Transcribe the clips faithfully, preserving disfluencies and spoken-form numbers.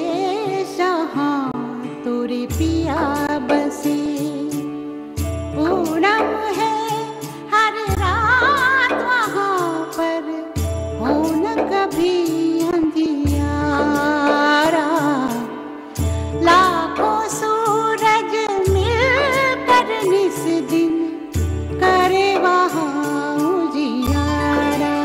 जहाँ तोरे पिया बसे। पूनम है हर रात वहाँ पर, हो न कभी अंधियारा। लाखों सूरज मिलकर निस दिन करे वहाँ उजियारा।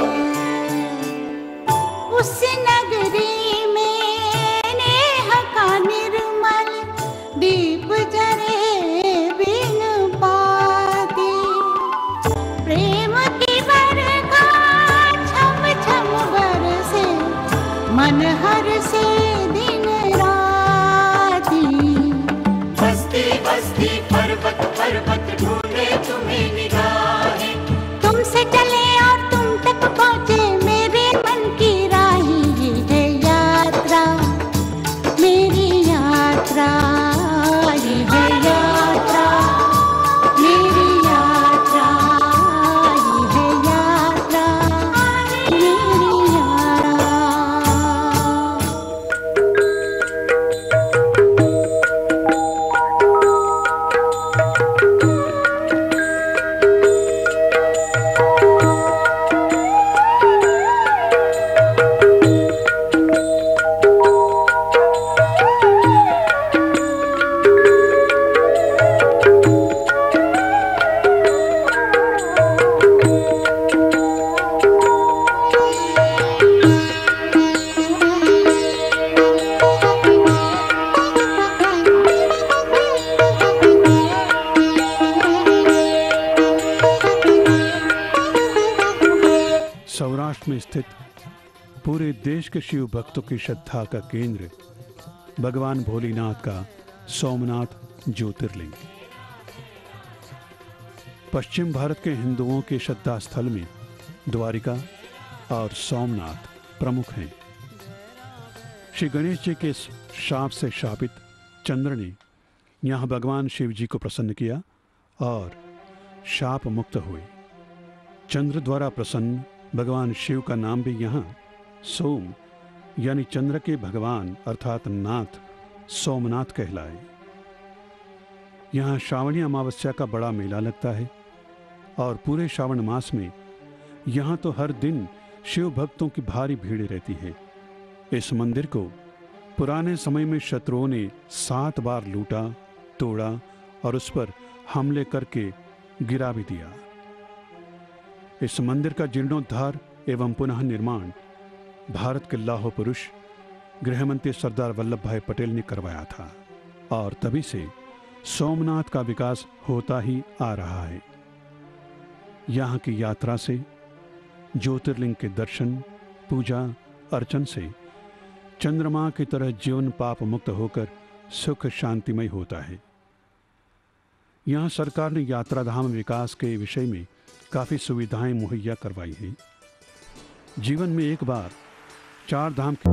उस नगरी में नेह का निर्मल दीप जरे बिन पाती। प्रेम की बरखा छम छम बरसे, मन हर से दिन राती। बस्ती बस्ती पर्वत पर्वत ढूंढे तुम्हें निगाहें। तुमसे चले और तुम तक पहुँचे मेरे मन की राही। ये है यात्रा मेरी यात्रा, ये है यात्रा मेरी यात्रा, ये है यात्रा मेरी यात्रा। सौराष्ट्र में स्थित पूरे देश के शिव भक्तों की श्रद्धा का केंद्र भगवान भोलेनाथ का सोमनाथ ज्योतिर्लिंग। पश्चिम भारत के हिंदुओं के श्रद्धा स्थल में द्वारिका और सोमनाथ प्रमुख हैं। श्री गणेश जी के शाप से शापित चंद्र ने यहाँ भगवान शिव जी को प्रसन्न किया और शाप मुक्त हुए। चंद्र द्वारा प्रसन्न भगवान शिव का नाम भी यहाँ सोम यानी चंद्र के भगवान अर्थात नाथ सोमनाथ कहलाए। यहाँ श्रावणी अमावस्या का बड़ा मेला लगता है और पूरे श्रावण मास में यहाँ तो हर दिन शिव भक्तों की भारी भीड़ रहती है। इस मंदिर को पुराने समय में शत्रुओं ने सात बार लूटा, तोड़ा और उस पर हमले करके गिरा भी दिया। इस मंदिर का जीर्णोद्धार एवं पुनः निर्माण भारत के लौह पुरुष गृहमंत्री सरदार वल्लभ भाई पटेल ने करवाया था और तभी से सोमनाथ का विकास होता ही आ रहा है। यहाँ की यात्रा से, ज्योतिर्लिंग के दर्शन, पूजा अर्चन से चंद्रमा की तरह जीवन पाप मुक्त होकर सुख शांतिमय होता है। यहाँ सरकार ने यात्राधाम विकास के विषय में काफ़ी सुविधाएं मुहैया करवाई हैं। जीवन में एक बार चार धाम की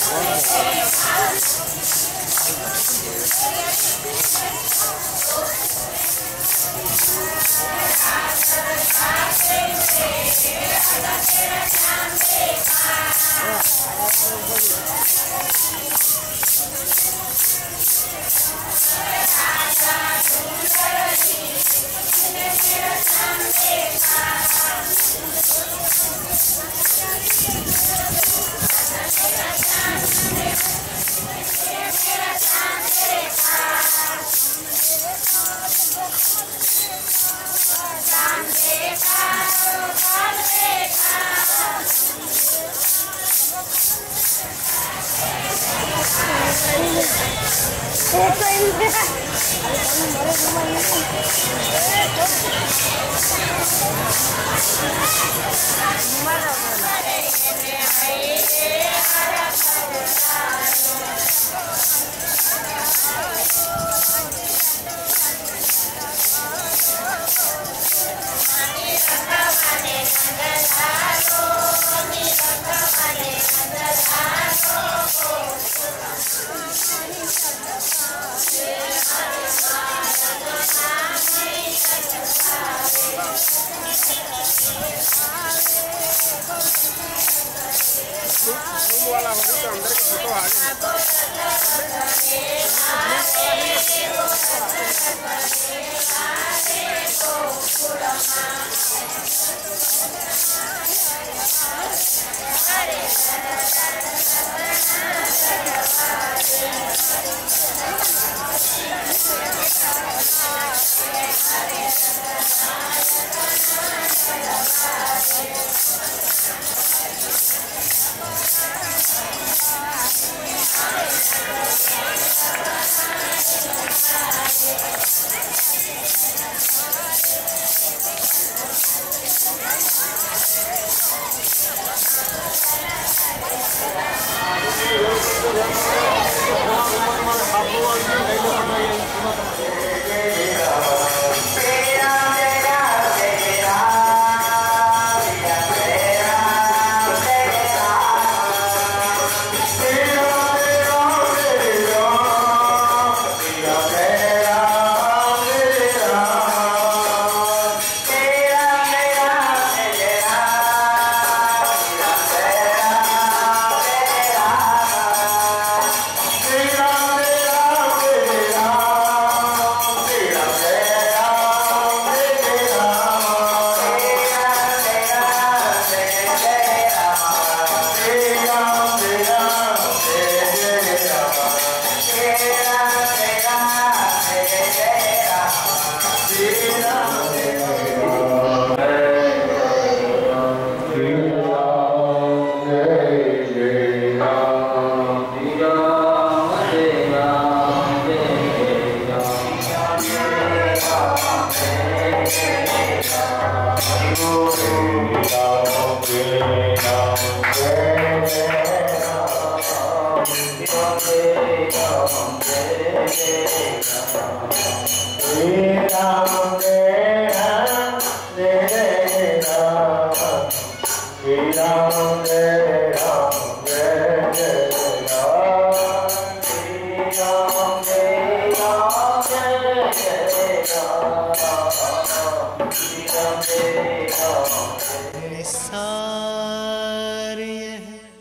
निसार यह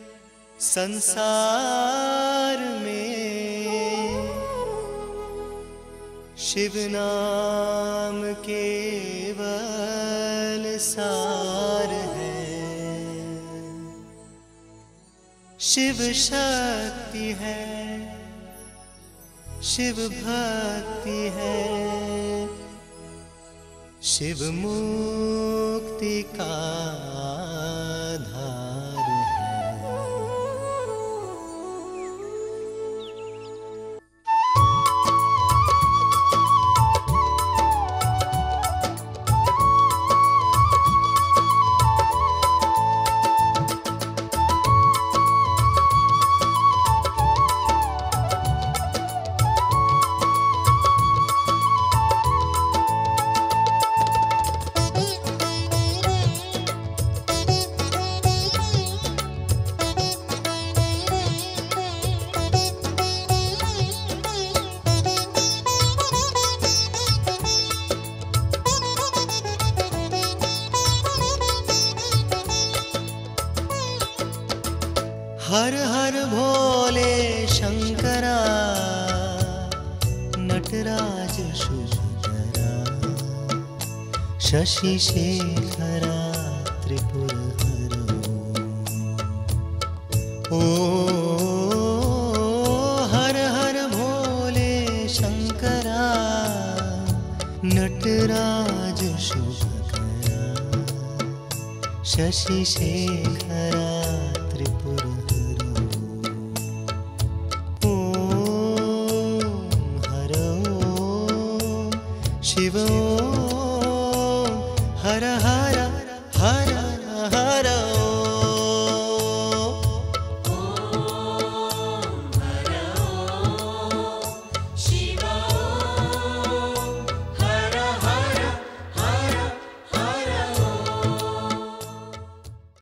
संसार में शिव नाम केवल सार है। शिव शक्ति है, शिव भक्ति है, शिव मुक्ति का आधार है। हर हर भोले शंकरा, नटराज शुभकरा, शशि शेखरा त्रिपुरहरो। ओ हर हर भोले शंकरा, नटराज शुभकरा, शशि शेखरा त्रिपुरहरो। ओम हर ओम शिव ओम हर हर हर